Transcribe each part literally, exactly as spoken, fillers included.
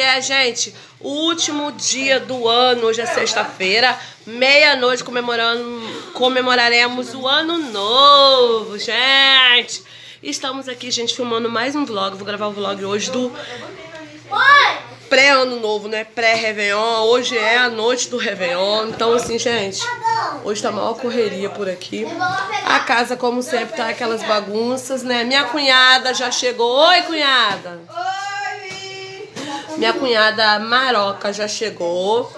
É, gente, o último dia do ano, hoje é sexta-feira, meia-noite, comemorando, comemoraremos o ano novo, gente. Estamos aqui, gente, filmando mais um vlog. Vou gravar o vlog hoje do pré-ano novo, né? Pré-Réveillon. Hoje é a noite do Réveillon. Então, assim, gente, hoje tá a maior correria por aqui. A casa, como sempre, tá aquelas bagunças, né? Minha cunhada já chegou. Oi, cunhada! Minha cunhada Maroca já chegou.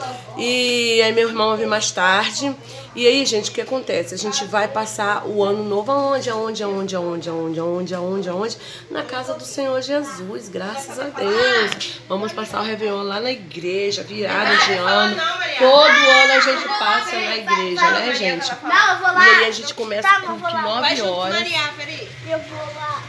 E aí meu irmão vai vir mais tarde. E aí, gente, o que acontece? A gente vai passar o ano novo aonde? Aonde, aonde, aonde, aonde, aonde, aonde, aonde? Na casa do Senhor Jesus, graças a Deus. Vamos passar o Réveillon lá na igreja, virada de ano. Todo ano a gente passa na igreja, né, gente? E aí a gente começa com nove horas. Eu vou lá.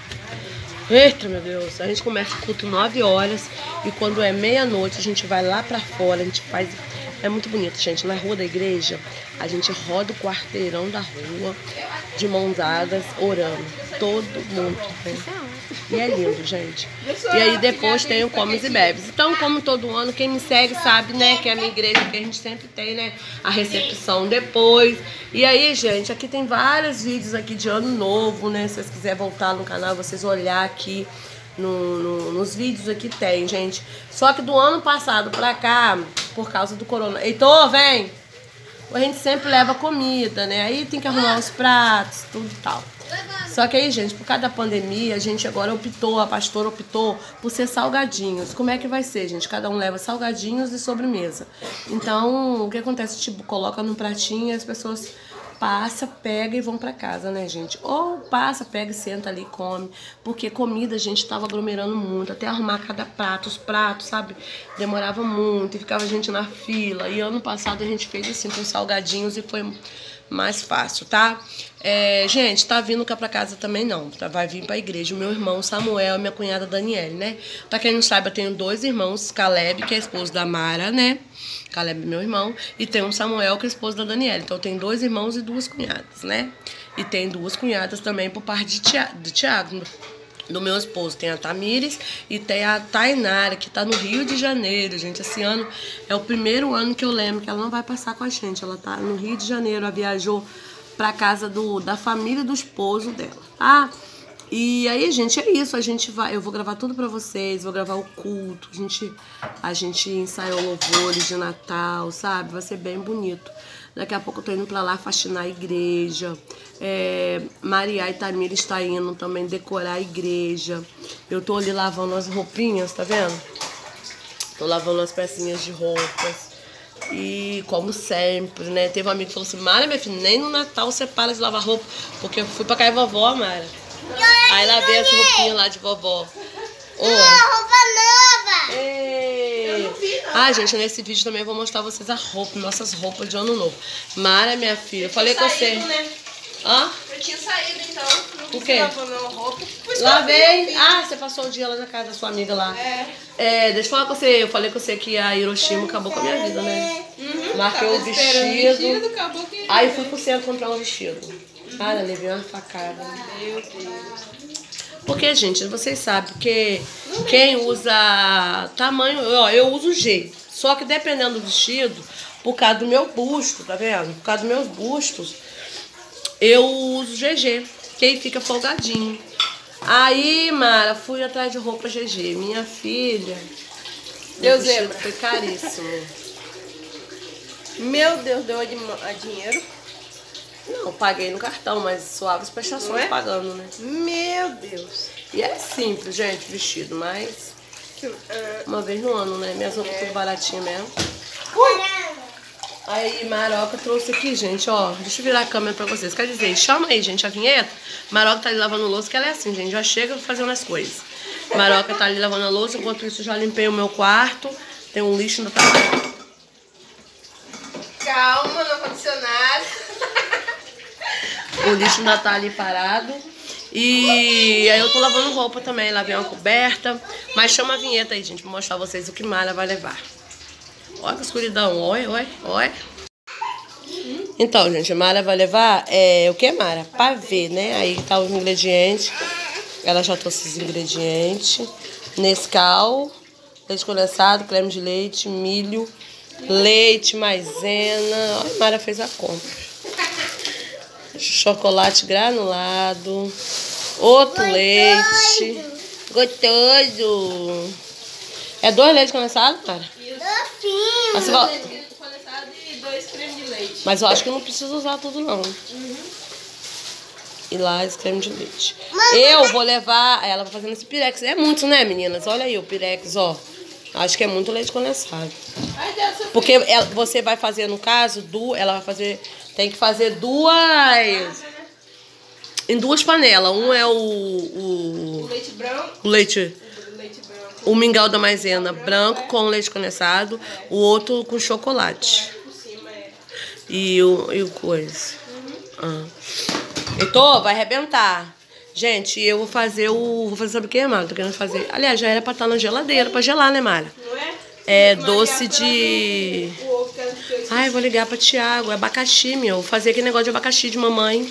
Eita, meu Deus, a gente começa o culto nove horas e quando é meia-noite a gente vai lá pra fora, a gente faz... É muito bonito, gente, na rua da igreja a gente roda o quarteirão da rua de mãos dadas, orando, todo mundo, né? E é lindo, gente. E aí depois tem o Comes e Bebes. Então, como todo ano, quem me segue sabe, né, que é a minha igreja, que a gente sempre tem, né, a recepção depois. E aí, gente, aqui tem vários vídeos aqui de ano novo, né, se vocês quiserem voltar no canal, vocês olhar aqui no, no, nos vídeos aqui tem, gente. Só que do ano passado pra cá, por causa do corona... Heitor, vem! A gente sempre leva comida, né, aí tem que arrumar os pratos, tudo e tal. Só que aí, gente, por causa da pandemia, a gente agora optou, a pastora optou por ser salgadinhos. Como é que vai ser, gente? Cada um leva salgadinhos e sobremesa. Então, o que acontece? Tipo, coloca num pratinho e as pessoas passam, pegam e vão pra casa, né, gente? Ou passa, pega e senta ali e come. Porque comida, a gente tava aglomerando muito. Até arrumar cada prato, os pratos, sabe? Demorava muito e ficava a gente na fila. E ano passado a gente fez assim com salgadinhos e foi... mais fácil, tá? É, gente, tá vindo cá pra casa também não, tá? Vai vir pra igreja o meu irmão Samuel e minha cunhada Daniele, né? Pra quem não sabe, eu tenho dois irmãos, Caleb, que é esposo da Mara, né? Caleb é meu irmão, e tem um Samuel, que é esposo da Daniele. Então eu tenho dois irmãos e duas cunhadas, né? E tem duas cunhadas também por parte de Tiago, de Tiago do meu esposo. Tem a Tamires e tem a Tainara, que tá no Rio de Janeiro, gente. Esse ano é o primeiro ano que eu lembro que ela não vai passar com a gente. Ela tá no Rio de Janeiro, ela viajou pra casa do, da família do esposo dela, tá? E aí, gente, é isso. A gente vai... Eu vou gravar tudo pra vocês, vou gravar o culto. A gente, a gente ensaiou louvores de Natal, sabe? Vai ser bem bonito. Daqui a pouco eu tô indo pra lá faxinar a igreja. É, Maria e Tamira está indo também decorar a igreja. Eu tô ali lavando as roupinhas, tá vendo? Tô lavando as pecinhas de roupas. E como sempre, né? Teve um amigo que falou assim: Mara, minha filha, nem no Natal você para de lavar roupa. Porque eu fui pra casa de vovó, Mara. Aí lavei as roupinhas lá de vovó. Oi. Roupa nova! Ei. Ah, gente, nesse vídeo também eu vou mostrar vocês a roupa, nossas roupas de ano novo. Mara, minha filha, eu falei com você. Né? Hã? Eu tinha saído, então. Não O quê? lavando roupa. Lavei. Ah, você passou o dia lá na casa da sua amiga lá. É. É, deixa eu falar com você. Eu falei com você que a Hiroshima acabou com a minha vida, né? Uhum. Marquei Tava o esperando vestido. vestido, acabou que... Aí fui pro centro comprar um vestido. Cara, levei uma facada. Meu Deus. Porque, gente, vocês sabem que quem usa tamanho... Ó, eu uso G. Só que dependendo do vestido, por causa do meu busto, tá vendo? Por causa dos meus bustos, eu uso G G, que aí fica folgadinho. Aí, Mara, fui atrás de roupa G G. Minha filha... Deu meu vestido zebra. foi caríssimo. Meu Deus, deu a, de, a dinheiro. Não, paguei no cartão, mas suaves prestações Não é? pagando, né? Meu Deus. E é simples, gente, vestido, mas Que, uh, uma vez no ano, né? Minhas roupas tudo baratinha mesmo. Caramba! Aí, Maroca trouxe aqui, gente, ó. Deixa eu virar a câmera pra vocês. Quer dizer, chama aí, gente, a vinheta. Maroca tá ali lavando louça, que ela é assim, gente. Já chega fazendo as coisas. Maroca tá ali lavando a louça, enquanto isso já limpei o meu quarto. Tem um lixo ainda tá lá. calma, no ar-condicionado. O lixo ainda tá ali parado. E aí eu tô lavando roupa também. Lavei uma coberta. Mas chama a vinheta aí, gente, pra mostrar pra vocês o que Mara vai levar. Olha que escuridão. Oi, oi, oi. Então, gente, a Mara vai levar é, o que, Mara? Pavê, né? Aí tá os ingredientes. Ela já trouxe os ingredientes. Nescau, leite condensado, creme de leite, milho, leite, maisena. Olha, a Mara fez a compra. Chocolate granulado, outro leite. Gostoso. É dois leites condensados, Mara? Docinho. Mas, você vai... Leite condensado e dois cremes de leite. Mas eu acho que não precisa usar tudo, não. Uhum. E lá esse creme de leite. Eu vou levar ela vai fazendo esse pirex. É muito, né, meninas? Olha aí o pirex, ó. Acho que é muito leite condensado. Ai, Deus, seu Porque ela, você vai fazer, no caso, du, ela vai fazer... Tem que fazer duas... Em duas panelas. Um é o... O O, leite branco. o leite... O leite branco. O mingau da maisena branco com leite condensado. O outro com chocolate. Por cima é. E o, e o coisa. Ah. Heitor, vai arrebentar. Gente, eu vou fazer o... Vou fazer, sabe o que, Mara? Tô querendo fazer... Aliás, já era pra estar na geladeira, pra gelar, né, Mara? Não é? É Maria, doce pra de... ver o ovo que ela fez. Ai, vou ligar pra Thiago. É abacaxi, meu. Vou fazer aquele negócio de abacaxi de mamãe.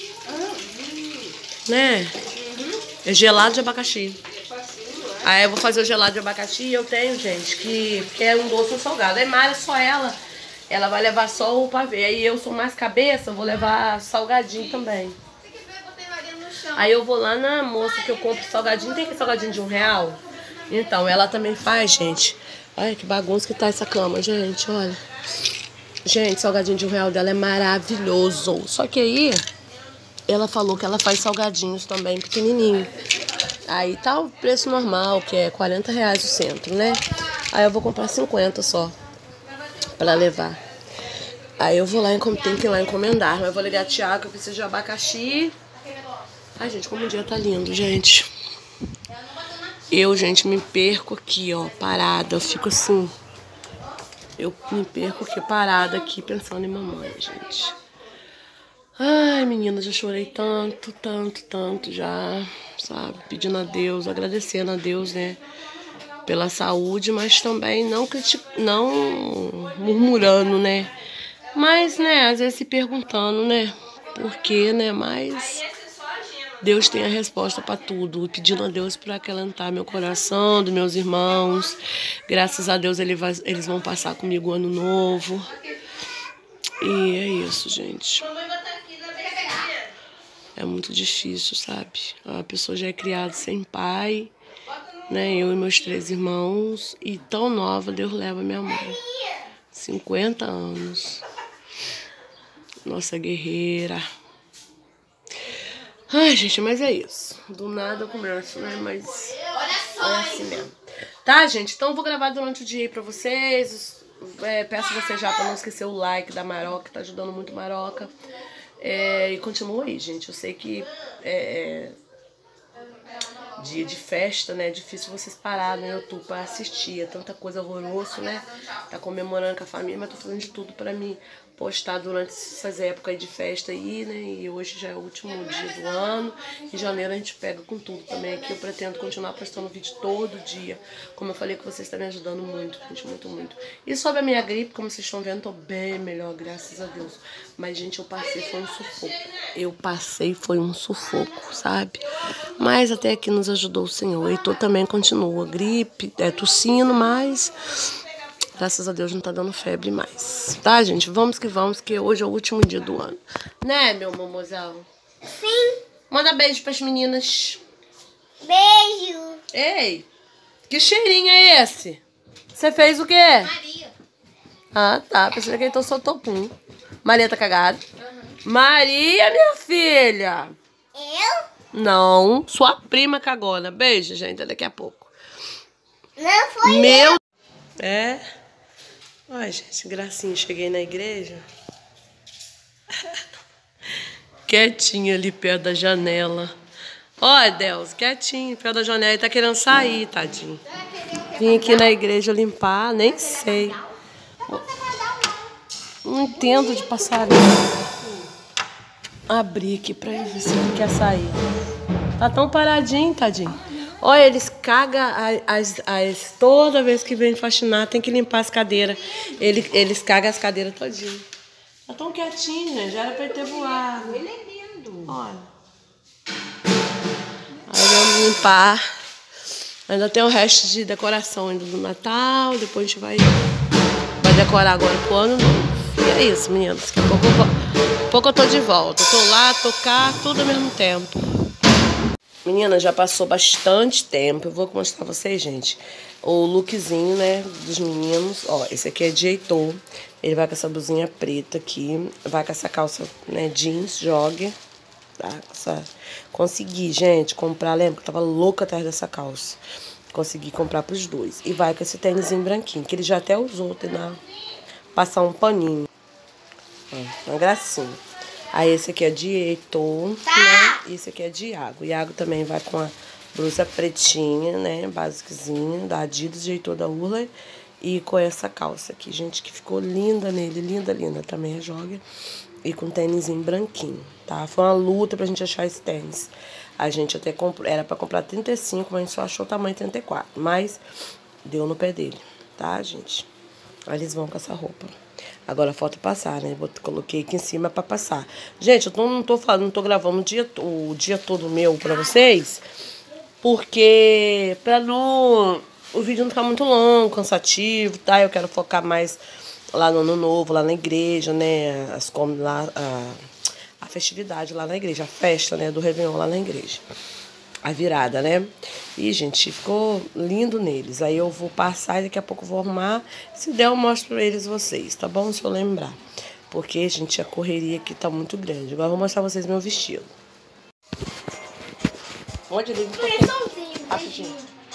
Né? É gelado de abacaxi. Aí eu vou fazer o gelado de abacaxi e eu tenho, gente, que, que é um doce ou salgado. Aí Mara, só ela, ela vai levar só o pavê. Aí eu sou mais cabeça, vou levar salgadinho também. Aí eu vou lá na moça que eu compro salgadinho. Tem aquele salgadinho de um real? Então, ela também faz, gente. Olha que bagunça que tá essa cama, gente, olha. Gente, salgadinho de um real dela é maravilhoso. Só que aí, ela falou que ela faz salgadinhos também, pequenininho. Aí tá o preço normal, que é quarenta reais o centro, né? Aí eu vou comprar cinquenta só, pra levar. Aí eu vou lá, tenho que ir lá encomendar. Mas eu vou ligar a Thiago, eu preciso de abacaxi. Ai, gente, como o dia tá lindo, gente. Eu, gente, me perco aqui, ó, parada. Eu fico assim... Eu me perco aqui, parada aqui, pensando em mamãe, gente. Ai, menina, já chorei tanto, tanto, tanto já, sabe? Pedindo a Deus, agradecendo a Deus, né? Pela saúde, mas também não, critic... não murmurando, né? Mas, né, às vezes se perguntando, né? Por quê, né? Mas... Deus tem a resposta para tudo. Pedindo a Deus para acalentar meu coração, dos meus irmãos. Graças a Deus ele vai, eles vão passar comigo o ano novo. E é isso, gente. É muito difícil, sabe? A pessoa já é criada sem pai, né? Eu e meus três irmãos. E tão nova, Deus leva minha mãe. cinquenta anos. Nossa guerreira. Ai, gente, mas é isso. Do nada eu começo, né? Mas é assim mesmo. Tá, gente? Então eu vou gravar durante o dia aí pra vocês. É, peço você já pra não esquecer o like da Maroca, que tá ajudando muito Maroca. É, e continua aí, gente. Eu sei que é, dia de festa, né? É difícil vocês pararem no YouTube pra assistir. É tanta coisa horrorosa, né? Tá comemorando com a família, mas tô fazendo de tudo pra mim postar durante essas épocas de festa aí, né? E hoje já é o último dia do ano. Em janeiro a gente pega com tudo também aqui. Eu pretendo continuar postando vídeo todo dia. Como eu falei que vocês estão me ajudando muito, gente, muito, muito. E sobre a minha gripe, como vocês estão vendo, tô bem melhor, graças a Deus. Mas, gente, eu passei, foi um sufoco. Eu passei, foi um sufoco, sabe? Mas até aqui nos ajudou o Senhor. O Heitor também continua. Gripe, é tossindo, mas... Graças a Deus não tá dando febre mais. Tá, gente? Vamos que vamos, que hoje é o último dia do ano. Né, meu mamozão? Sim. Manda beijo pras meninas. Beijo. Ei, que cheirinho é esse? Você fez o quê? Maria. Ah, tá. Pensei que então soltou pum. Maria tá cagada? Uhum. Maria, minha filha. Eu? Não, sua prima cagona. Beijo, gente. Daqui a pouco. Não foi Meu... eu. É... Ai, gente, gracinha, cheguei na igreja. Quietinha ali perto da janela. Ó, Deus, quietinho, perto da janela. Ele tá querendo sair, tadinho. Vim aqui na igreja limpar, nem sei. Não entendo de passarinho. Abri aqui pra ele ver se ele quer sair. Tá tão paradinho, tadinho. Olha, eles cagam as, as, toda vez que vem faxinar, tem que limpar as cadeiras. Ele, eles cagam as cadeiras todinho. Tá tão quietinho, gente. Já era pra ele ter voado. Ele é lindo. Olha. Aí vamos limpar Ainda tem o resto de decoração ainda do Natal. Depois a gente vai, vai decorar agora pro ano novo. E é isso, meninas. Daqui a pouco eu, vou, daqui a pouco eu tô de volta. Eu tô lá, tô cá, tudo ao mesmo tempo. Meninas, já passou bastante tempo. Eu vou mostrar pra vocês, gente, o lookzinho, né, dos meninos. Ó, esse aqui é de Heitor. Ele vai com essa blusinha preta aqui. Vai com essa calça, né, jeans, jogger. Tá? Essa... Consegui, gente, comprar. Lembra que eu tava louca atrás dessa calça. Consegui comprar pros dois. E vai com esse tênisinho branquinho, que ele já até usou, tá? Passar um paninho. Ó, uma gracinha. Aí esse aqui é de Heitor, né? E esse aqui é de Iago. Iago também vai com a blusa pretinha, né? Basiquezinha, da Adidas, de Heitor, da Urla. E com essa calça aqui, gente, que ficou linda nele. Linda, linda. Também é jogger. E com tênisinho branquinho, tá? Foi uma luta pra gente achar esse tênis. A gente até comprou, era pra comprar trinta e cinco, mas a gente só achou o tamanho trinta e quatro. Mas deu no pé dele, tá, gente? Aí eles vão com essa roupa. Agora falta passar, né? Vou, coloquei aqui em cima pra passar. Gente, eu tô, não tô falando, não tô gravando o dia, o dia todo meu pra vocês. Porque pra não... o vídeo não ficar muito longo, cansativo, tá? Eu quero focar mais lá no ano novo, lá na igreja, né? As, como lá, a, a festividade lá na igreja, a festa, né? Do Réveillon lá na igreja. A virada, né? E, gente, ficou lindo neles. Aí eu vou passar e daqui a pouco eu vou arrumar. Se der, eu mostro pra eles vocês, tá bom? Se eu lembrar. Porque, gente, a correria aqui tá muito grande. Agora eu vou mostrar pra vocês meu vestido. Onde ele? Rapidinho.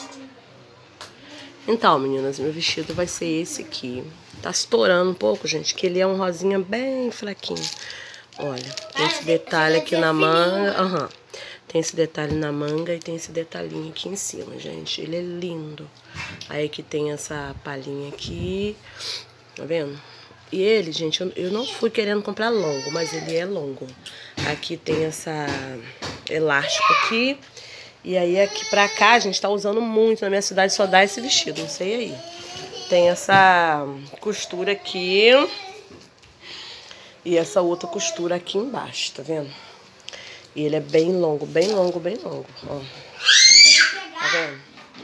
Então, meninas, meu vestido vai ser esse aqui. Tá estourando um pouco, gente, que ele é um rosinha bem fraquinho. Olha, tem esse detalhe aqui na manga. Aham. Uhum. Tem esse detalhe na manga e tem esse detalhinho aqui em cima, gente. Ele é lindo. Aí aqui tem essa palhinha aqui. Tá vendo? E ele, gente, eu, eu não fui querendo comprar longo, mas ele é longo. Aqui tem essa elástico aqui. E aí aqui pra cá, a gente tá usando muito. Na minha cidade só dá esse vestido, não sei aí. Tem essa costura aqui. E essa outra costura aqui embaixo, tá vendo? E ele é bem longo, bem longo, bem longo, ó. Tá vendo?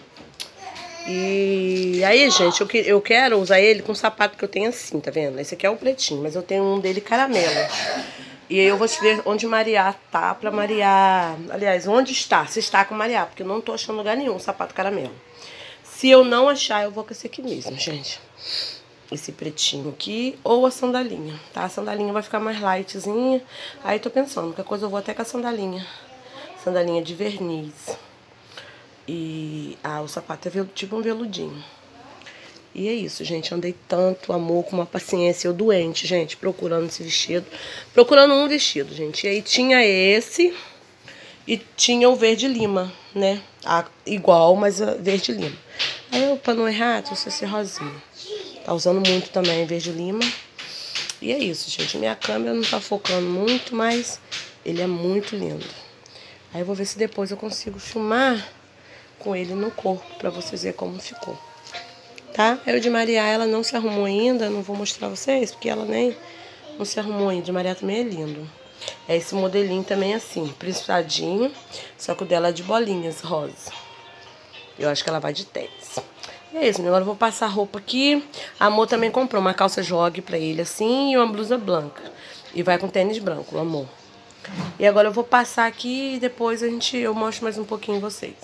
E aí, gente, eu, que, eu quero usar ele com o sapato que eu tenho assim, tá vendo? Esse aqui é o pretinho, mas eu tenho um dele caramelo. E aí eu vou ver onde Maria tá pra Maria... Aliás, onde está? Se está com Maria, porque eu não tô achando lugar nenhum o sapato caramelo. Se eu não achar, eu vou com esse aqui mesmo, gente. Esse pretinho aqui, ou a sandalinha, tá? A sandalinha vai ficar mais lightzinha. Aí tô pensando, qualquer coisa eu vou até com a sandalinha. Sandalinha de verniz. E... ah, o sapato é tipo um veludinho. E é isso, gente. Andei tanto amor, com uma paciência. Eu doente, gente, procurando esse vestido. Procurando um vestido, gente. E aí tinha esse e tinha o verde lima, né? Ah, igual, mas verde lima. Aí eu, pra não errar, trouxe esse rosinha. Tá usando muito também verde lima. E é isso, gente. Minha câmera não tá focando muito, mas ele é muito lindo. Aí eu vou ver se depois eu consigo filmar com ele no corpo, pra vocês verem como ficou. Tá? Eu de Maria, ela não se arrumou ainda. Não vou mostrar pra vocês, porque ela nem não se arrumou ainda. De Maria também é lindo. É esse modelinho também assim, principadinho. Só que o dela é de bolinhas rosa. Eu acho que ela vai de tênis. E é isso, agora eu vou passar a roupa aqui. A Amor também comprou uma calça jogger pra ele assim e uma blusa branca. E vai com tênis branco, o Amor. E agora eu vou passar aqui e depois a gente, eu mostro mais um pouquinho vocês.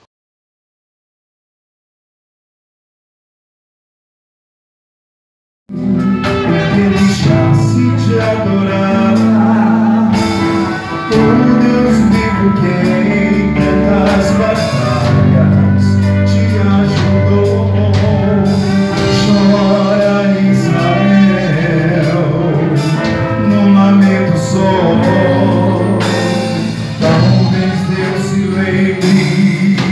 Se te adorar, como Deus vivo que em tantas batalhas te ajudou. Chora Israel, num lamento só. Talvez Deus se lembre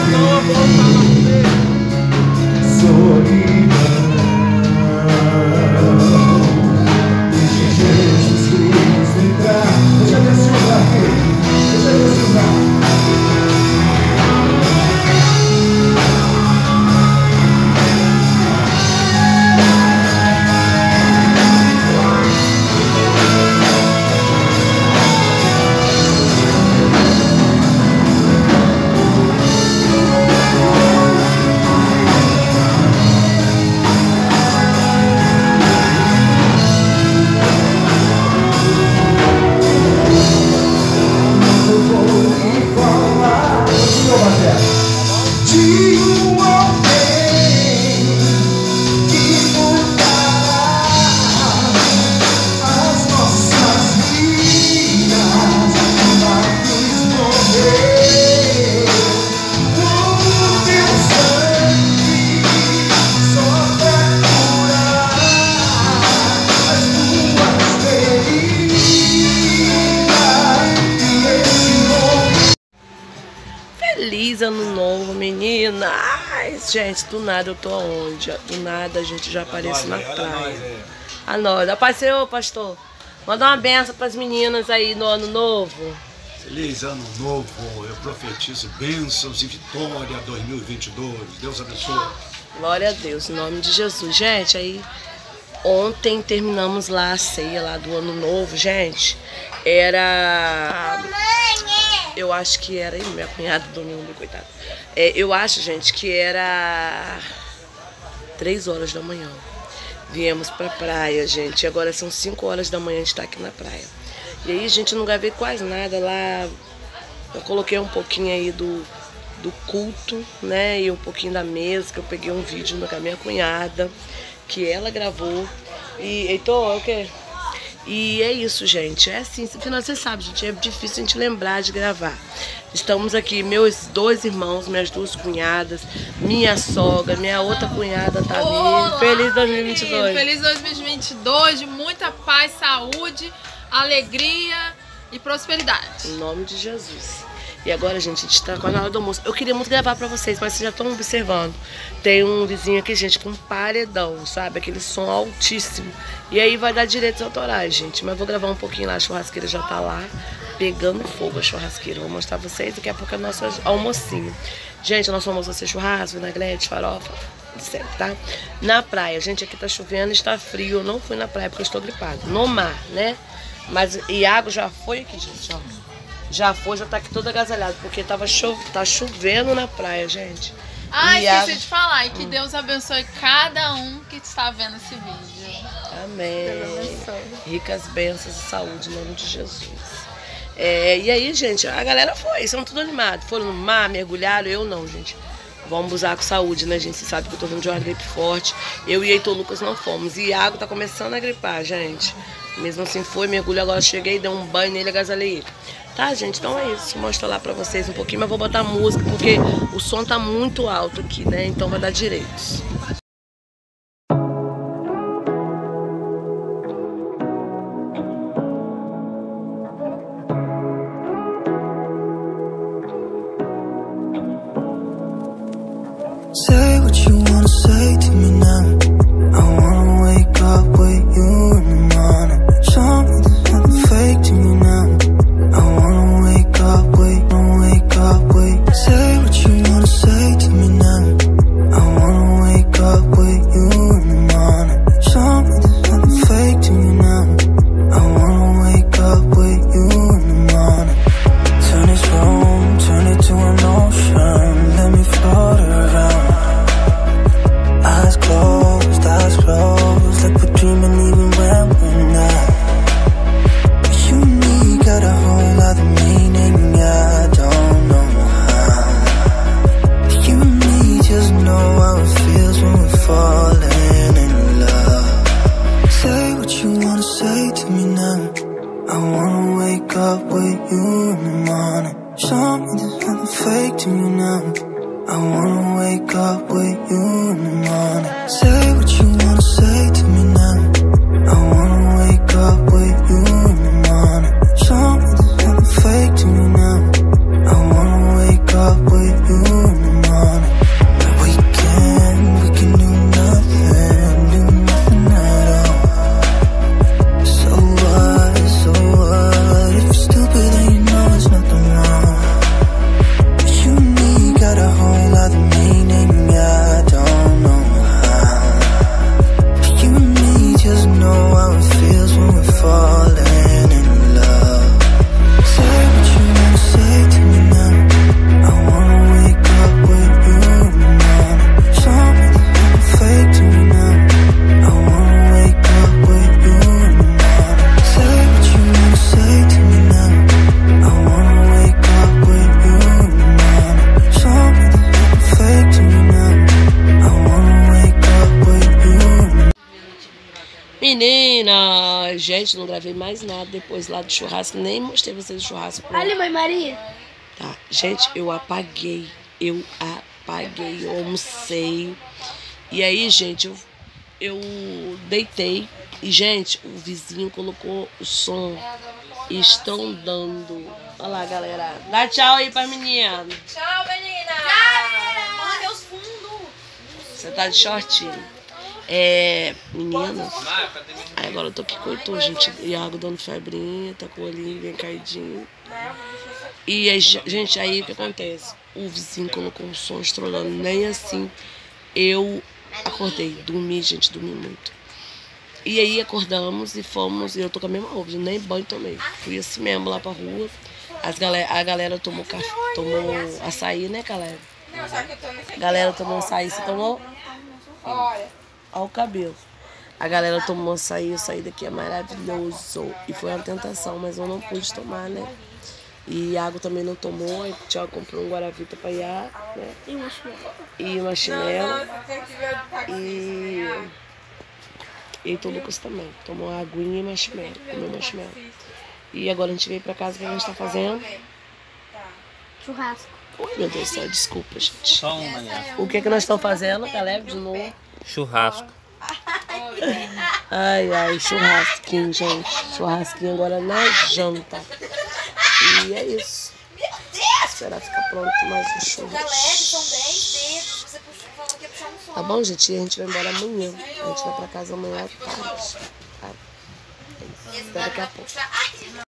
Feliz ano novo, menina! Ai, gente, do nada eu tô aonde? Do nada a gente já aparece na praia. A nós, apareceu, pastor. Manda uma benção pras meninas aí no ano novo. Feliz ano novo, eu profetizo bênçãos e vitória dois mil e vinte e dois. Deus abençoe. Glória a Deus, em nome de Jesus. Gente, aí ontem terminamos lá a ceia lá do ano novo, gente. Era... Eu acho que era... Ih, minha cunhada dormindo, coitada. É, eu acho, gente, que era três horas da manhã. Viemos pra praia, gente. E agora são cinco horas da manhã, a gente tá aqui na praia. E aí, gente, eu não gravei quase nada lá. Eu coloquei um pouquinho aí do, do culto, né? E um pouquinho da mesa, que eu peguei um vídeo com a minha cunhada, que ela gravou. E, Heitor, é o quê? E é isso, gente. É assim, afinal, você sabe, gente, é difícil a gente lembrar de gravar. Estamos aqui, meus dois irmãos, minhas duas cunhadas, minha sogra, minha outra cunhada tá ali. Feliz dois mil e vinte e dois. Feliz dois mil e vinte e dois, de muita paz, saúde, alegria e prosperidade. Em nome de Jesus. E agora, gente, a gente tá com a hora do almoço. Eu queria muito gravar pra vocês, mas vocês já estão observando. Tem um vizinho aqui, gente, com um paredão, sabe? Aquele som altíssimo. E aí vai dar direitos autorais, gente. Mas vou gravar um pouquinho lá, a churrasqueira já tá lá, pegando fogo a churrasqueira. Vou mostrar pra vocês, daqui a pouco é o nosso almocinho. Gente, o nosso almoço vai ser churrasco, vinagrete, farofa, etcétera, tá? Na praia, gente, aqui tá chovendo, está frio. Eu não fui na praia porque eu estou gripada. No mar, né? Mas Iago já foi aqui, gente, ó. Já foi, já tá aqui todo agasalhado, porque tava cho tá chovendo na praia, gente. Ah, e esqueci a... de falar, e que hum. Deus abençoe cada um que está vendo esse vídeo. Amém. Ricas bênçãos e saúde, em nome de Jesus. É, e aí, gente, a galera foi, são tudo animados. Foram no mar, mergulharam, eu não, gente. Vamos usar com saúde, né, gente? Você sabe que eu tô vindo de uma gripe forte. Eu e Heitor Lucas não fomos. E Iago tá começando a gripar, gente. Mesmo assim foi, mergulho, agora cheguei, dei um banho nele, agasalhei ele. Tá, gente? Então é isso. Vou mostrar lá pra vocês um pouquinho, mas vou botar música porque o som tá muito alto aqui, né? Então vai dar direitos. Say what you wanna say to me now. I wanna wake up with you in the morning. Show me there's nothing fake to me now. I wanna wake up with, wanna wake up with. Say what you wanna say to me now. I wanna wake up with you in the morning. Show me there's nothing fake to me now. I wanna wake up with you in the morning. Turn this room, turn it to an ocean. Let me float around. Eyes closed, eyes closed, like we're dreaming even when we're not. You and me got a whole other meaning, I don't know how. You and me just know how it feels when we're falling in love. Say what you wanna say to me now. I wanna wake up with you in the morning. Show me there's nothing fake to me now. I wanna wake up with you in the morning. Say what you wanna say to me now. I wanna wake up with you in the morning. Show me there's nothing fake to me now. I wanna wake up with you in the morning. menina! Gente, não gravei mais nada depois lá do churrasco. Nem mostrei vocês o churrasco. Olha, mãe Maria. Tá, gente, eu apaguei. Eu apaguei. Eu almocei. E aí, gente, eu, eu deitei. E, gente, o vizinho colocou o som estrondando. Olha lá, galera. Dá tchau aí pra menina. Tchau, menina! Tchau! Olha meus fundos! Você tá de shortinho. É, menina. Aí agora eu tô aqui com o Heitor, gente. Iago dando febrinha, tá com o olhinho bem caidinho. E aí, gente, aí o que acontece? O vizinho colocou um som estrolando. Nem assim eu acordei. Dormi, gente, dormi muito. E aí acordamos e fomos. E eu tô com a mesma roupa, nem banho tomei. Fui assim mesmo lá pra rua. As galera, a galera tomou, café, tomou açaí, né, galera? A galera tomou açaí. Você tomou? Olha. Olha o cabelo. A galera tomou açaí, o açaí daqui é maravilhoso. E foi uma tentação, mas eu não pude tomar, né? E água também não tomou. E o Thiago comprou um Guaravita pra Iá, né? E uma chinela. E uma chinela. E... E o Lucas também. Tomou uma aguinha e marshmallow. Comeu marshmallow. E agora a gente veio pra casa, o que a gente tá fazendo? Churrasco. Oi, meu Deus do céu, desculpa, gente. Só uma, né? O que é que nós estamos fazendo, galera? De novo. Churrasco. Ai, ai, churrasquinho, gente. Churrasquinho agora na janta. E é isso. Esperar ficar pronto mais um churrasco. Tá bom, gente? E a gente vai embora amanhã. A gente vai pra casa amanhã à tarde. Tá? É isso. Até daqui a pouco.